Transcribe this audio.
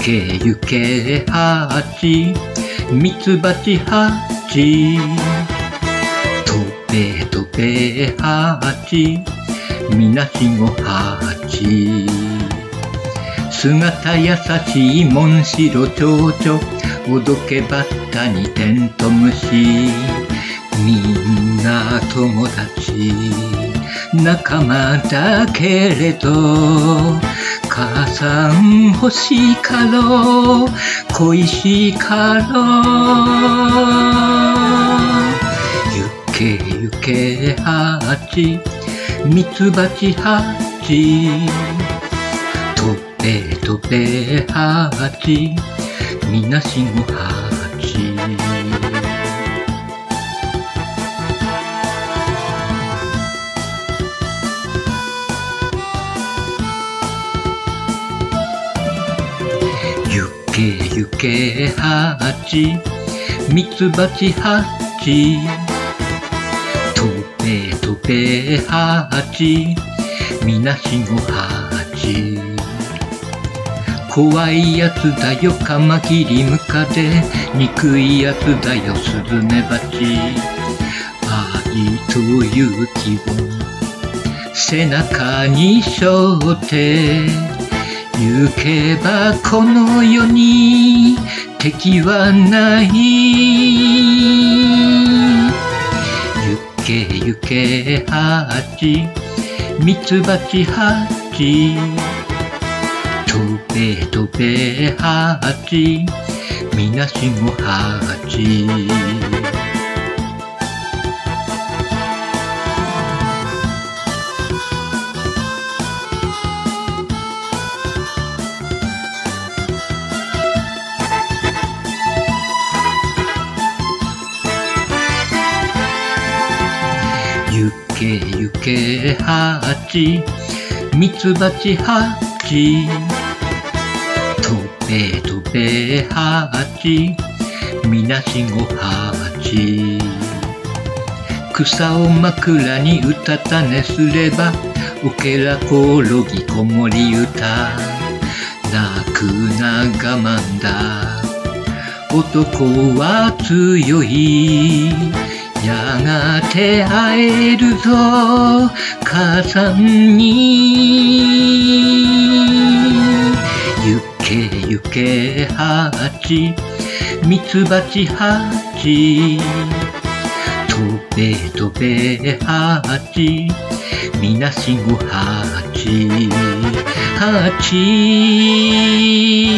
けゆけハチ、ミツバチハチ、飛べ飛べハチ、みなしごハチ。姿優しいモンシロチョウチョ、おどけばったにテントウムシ。みんな友達、仲間だけれど、母さん欲しいかろう、恋しいかろう。ゆけゆけハチ、ミツバチハチ、飛べ飛べハチ、みなしごハチ。ゆけゆけハチ、ミツバチハチ、飛べ飛べハチ、みなしごハチ。怖いやつだよカマキリムカデ、憎いやつだよスズメバチ。愛と勇気を背中に背負って行けばこの世に敵はない。ゆけゆけハチ、ミツバチハチ、飛べ飛べハチ、みなしごハチ。ゆけゆけハチ、ミツバチハチ、飛べ飛べハチ、みなしごハチ。草を枕にうたた寝すれば、おけらころぎこもり歌。泣くな我慢だ、男は強い。やがて会えるぞ母さんに。ゆけゆけハチ、ミツバチハチ、飛べ飛べハチ、みなしごハチ。ハチ